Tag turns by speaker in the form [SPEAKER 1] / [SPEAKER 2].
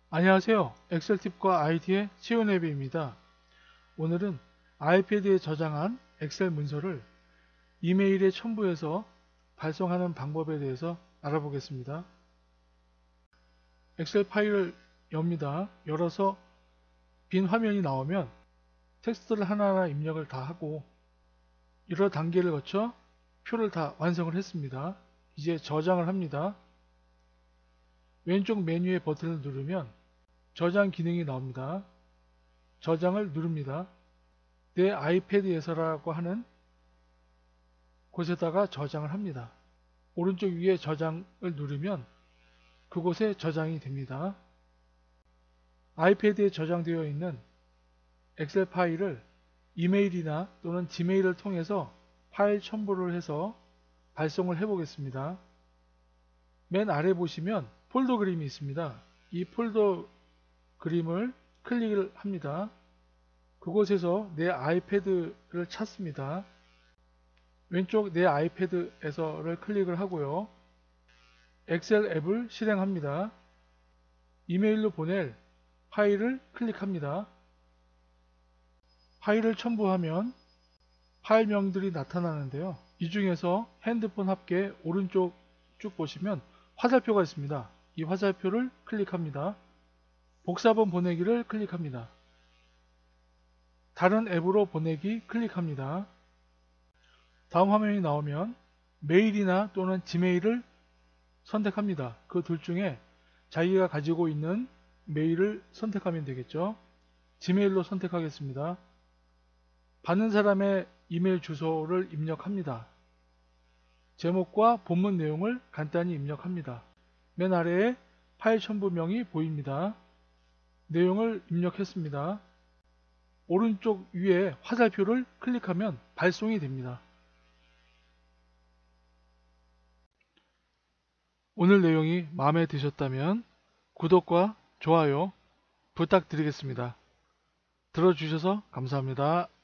[SPEAKER 1] 안녕하세요. 엑셀팁과 IT의 치훈앱입니다. 오늘은 아이패드에 저장한 엑셀 문서를 이메일에 첨부해서 발송하는 방법에 대해서 알아보겠습니다. 엑셀 파일을 엽니다. 열어서 빈 화면이 나오면 텍스트를 하나하나 입력을 다 하고 여러 단계를 거쳐 표를 다 완성을 했습니다. 이제 저장을 합니다. 왼쪽 메뉴의 버튼을 누르면 저장 기능이 나옵니다. 저장을 누릅니다. 내 아이패드에서라고 하는 곳에다가 저장을 합니다. 오른쪽 위에 저장을 누르면 그곳에 저장이 됩니다. 아이패드에 저장되어 있는 엑셀 파일을 이메일이나 또는 지메일을 통해서 파일 첨부를 해서 발송을 해 보겠습니다. 맨 아래 보시면 폴더 그림이 있습니다. 이 폴더 그림을 클릭을 합니다. 그곳에서 내 아이패드를 찾습니다. 왼쪽 내 아이패드에서를 클릭을 하고요. 엑셀 앱을 실행합니다. 이메일로 보낼 파일을 클릭합니다. 파일을 첨부하면 파일명들이 나타나는데요. 이 중에서 핸드폰 합계 오른쪽 쭉 보시면 화살표가 있습니다. 이 화살표를 클릭합니다. 복사본 보내기를 클릭합니다. 다른 앱으로 보내기 클릭합니다. 다음 화면이 나오면 메일이나 또는 지메일을 선택합니다. 그 둘 중에 자기가 가지고 있는 메일을 선택하면 되겠죠. 지메일로 선택하겠습니다. 받는 사람의 이메일 주소를 입력합니다. 제목과 본문 내용을 간단히 입력합니다. 맨 아래에 파일 첨부명이 보입니다. 내용을 입력했습니다. 오른쪽 위에 화살표를 클릭하면 발송이 됩니다. 오늘 내용이 마음에 드셨다면 구독과 좋아요 부탁드리겠습니다. 들어주셔서 감사합니다.